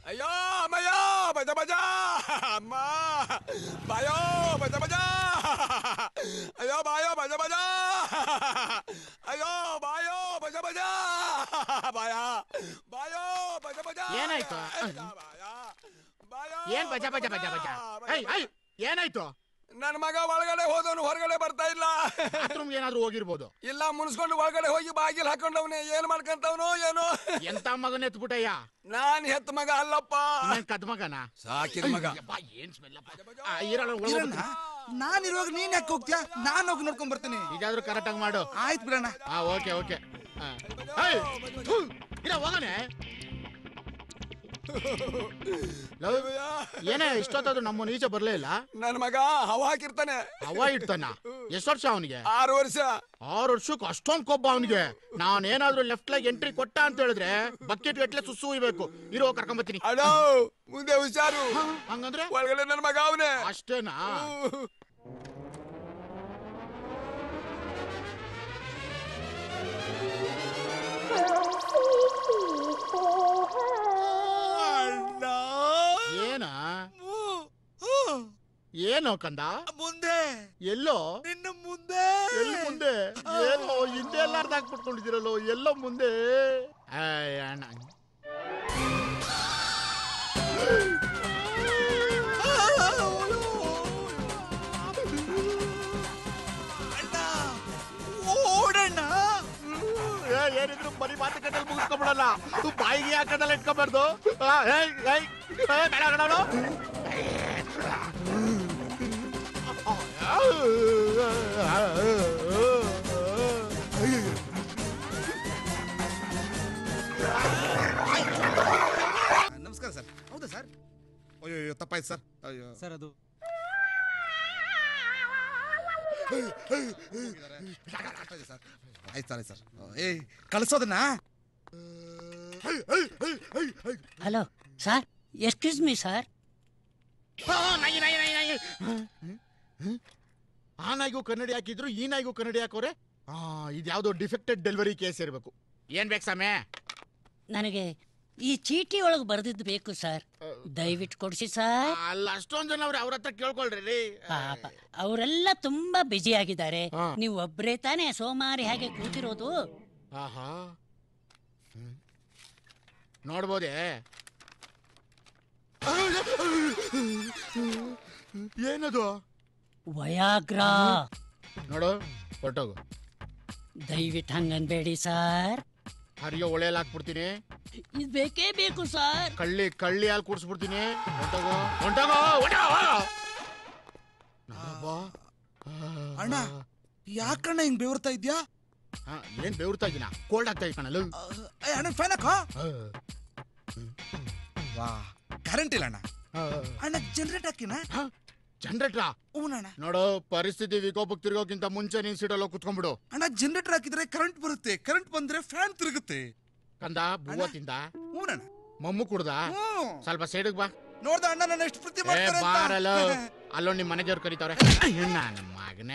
ಅಯ್ಯೋ ಅಮ್ಮಯ್ಯ ಬಜ ಬಜ ಅಮ್ಮ ಬಾಯೋ ಬಜ ಬಜ ಅಯ್ಯೋ ಬಾಯೋ ಬಜ ಬಜ ಅಯ್ಯೋ ಬಾಯೋ ಬಜ ಬಜ ಬಾಯ ಬಾಯೋ ಬಜ ಬಜ ಏನಾಯ್ತು? ಏನ್ ಬಜ ಬಜ ಬಜ ಬಜ ಏನಾಯ್ತು? ನನ್ನ ಮಗ ಒಳಗಡೆ ಹೋದವನು ಹೊರಗಡೆ ಬರ್ತಾ ಇಲ್ಲ. ಬಾತ್ರೂಮ್ ಏನಾದ್ರು ಹೋಗಿರ್ಬೋದು. ಇಲ್ಲ ಮುನ್ಸ್ಕೊಂಡು ಒಳಗಡೆ ಹೋಗಿ ಬಾಗಿಲು ಹಾಕೊಂಡವನೇ ಏನ್ ಮಾಡ್ಕೊಂತವನು ಏನೋ. ಎಂತ ಮಗನ ಎತ್ಬಿಟ್ಟಯ್ಯ? ನಾನ್ ಹೆತ್ತ ಮಗ ಅಲ್ಲಪ್ಪ, ಕದ್ ಮಗನ ಸಾಕಿದ ಮಗ. ಏನ್ ಸ್ಮೆಲ್ ನಾನಿರುವಾಗ ನೀನ್ ಯಾಕೆ ಹೋಗ್ತೀಯಾ? ನಾನು ಹೋಗಿ ನೋಡ್ಕೊಂಡ್ ಬರ್ತೀನಿ. ಈಗಾದ್ರೂ ಕರೆಕ್ಟ್ ಆಗಿ ಮಾಡು. ಆಯ್ತು ಬಿಡೋಣ. ಓಕೆ ಓಕೆ ಹೋಗನೆ. ಏನೇ ಇಷ್ಟೊತ್ತಾದ್ರು ನಮ್ಮನ್ನ ಈಚೆ ಬರ್ಲೇ ಇಲ್ಲ. ನನ್ನ ಮಗ ಹವಾ ಹಾಕಿರ್ತಾನೆ. ಹವಾ ಇಡ್ತಾನ? ಎಷ್ಟು ವರ್ಷ ಅವನಿಗೆ? 6 ವರ್ಷ. 6 ವರ್ಷಕ್ಕೆ ಅಷ್ಟೊಂದ್ ಕೊಬ್ಬ ಅವನಿಗೆ. ನಾನೇನಾದ್ರೂ ಲೆಫ್ಟ್ ಲೆಗ್ ಎಂಟ್ರಿ ಕೊಟ್ಟ ಅಂತ ಹೇಳಿದ್ರೆ ಬಕೆಟ್ ಗಟ್ಲೆ ಸುಸ್ಸು ಇಬೇಕು. ಇರೋ ಕರ್ಕೊಂಬತ್ತೀನಿ. ಅಡೋ ಮುಂದೆ ಹುಷಾರು. ಹಂಗಂದ್ರೆ ಒಳಗಡೆ ನನ್ನ ಮಗ ಅವನೇ. ಅಷ್ಟೇನಾ? ಏನಾ? ಏನೋ ಕಂದ? ಮುಂದೆ ಎಲ್ಲೋ? ನಿನ್ನ ಮುಂದೆ. ಎಲ್ಲಿ ಮುಂದೆ? ಏನೋ ಹಿಂದೆ ಎಲ್ಲಾರ್ದು ಹಾಕ್ಬಿಟ್ಕೊಂಡಿದ್ದೀರಲ್ಲೋ. ಎಲ್ಲೋ ಮುಂದೆ? ಅಣ್ಣ ಓಡಣ್ಣ. ಏನಿದ್ರು ಬರೀ ಮಾತುಕತೆ ಮುಗಿಸ್ಕೊಂಡ್ಬಿಡಲ್ಲ. ಬಾಯಿಗೆ ಹಾಕದಲ್ಲ ಇಟ್ಕೊಬಾರ್ದು. ನಮಸ್ಕಾರ ಸರ್. ಹೌದಾ ಸರ್? ಅಯ್ಯೋ ತಪ್ಪಾಯ್ತು ಸರ್. ಅಯ್ಯೋ ಸರ್ ಅದು ಆಯ್ತು ಸರ್. ಸರ್ ಕಳಿಸೋದನ್ನ. Hello sir, excuse me sir. ಆ ನಾಯಿಗೂ ಕನ್ನಡಿ ಹಾಕಿದ್ರು, ಈ ನಾಯಿಗೂ ಕನ್ನಡಿ ಹಾಕೋರೆ. ಇದ್ಯಾವುದೋ ಡಿಫೆಕ್ಟೆಡ್ ಡೆಲಿವರಿ ಕೇಸ್ ಇರಬೇಕು. ಏನ್ ಬೇಕು ಸಮಯ? ನನಗೆ ಈ ಚೀಟಿ ಒಳಗೆ ಬರೆದಿದ್ದು ಬೇಕು ಸರ್. ದಯವಿಟ್ಟು ಕೊಡಿಸಿ ಸರ್. ಅಲ್ಲ ಅಷ್ಟೊಂದು ಜನ ಅವ್ರ ಹತ್ರ ಕೇಳ್ಕೊಳ್ರಿ. ಪಾಪ ಅವರೆಲ್ಲ ತುಂಬಾ ಬಿಜಿ ಆಗಿದ್ದಾರೆ. ನೀವು ಒಬ್ರೇ ತಾನೇ ಸೋಮಾರಿ ಹಾಗೆ ಕೂತಿರೋದು. ಆಹಾ ನೋಡ್ಬೋದೇ? ಏನದು? ವಯಾಗ್ರಾ. ನೋಡು ಹೊಟ್ಟೋಗು. ದಯವಿಟ್ಟು ಹಂಗನ್ಬೇಡಿ ಸರ್. ಹರಿಯೋ ಒಳೆಯಲ್ಲಿ ಹಾಕ್ಬಿಡ್ತೀನಿ. ಇದು ಬೇಕೇ ಬೇಕು ಸರ್. ಕಳ್ಳಿ ಹಾಲು ಕುಡಿಸ್ಬಿಡ್ತೀನಿ. ಹೊಂಟೋಗೋ. ಅಣ್ಣ ಯಾಕಣ್ಣ ಹಿಂಗ್ ಬೆವರ್ತಾ ಇದ್ಯಾ? ಏನ್ ಬೆವರ್ತಾ ಇದೀನ? ಕೋಲ್ಡ್ ಆಗ್ತಾ ಕಣಲು. ಅಣ್ಣ ಫ್ಯಾನ್ ಹಾಕೋ. ವಾ ಕರೆಂಟ್ ಇಲ್ಲ ಅಣ್ಣ. ಅಣ್ಣ ಜನರೇಟ್ ಹಾಕಿನ? ಜನರೇಟ್ರಾ? ಹೂನಣ್ಣ. ನೋಡು ಪರಿಸ್ಥಿತಿ ವಿಕೋಪಕ್ಕೆ ತಿರುಗೋಕ್ಕಿಂತ ಮುಂಚೆ ನೀನ್ ಸೀಟಲ್ಲಿ ಕುತ್ಕೊಂಡ್ಬಿಡು. ಅಣ್ಣ ಜನರೇಟರ್ ಹಾಕಿದ್ರೆ ಕರೆಂಟ್ ಬರುತ್ತೆ. ಕರೆಂಟ್ ಬಂದ್ರೆ ಫ್ಯಾನ್ ತಿರುಗುತ್ತೆ. ಕಂದ ಬೂವ ತಿಂದ? ಹೂನಣ್ಣ. ಮಮ್ಮು ಕುಡ್ದ? ಸ್ವಲ್ಪ ಸೈಡಿಗೆ ಬಾ. ನೋಡ್ದ ಅಣ್ಣ ನಾನು ಎಷ್ಟು ಪ್ರೀತಿ ಮಾಡ್ತಾರೆ. ಬಾರಲ್ಲ. ಅಲ್ಲೋ ನಿಮ್ ಮನೆದೇವ್ರು ಕರೀತಾವ್ರೆ. ನನ್ನ ಮಗನೇ.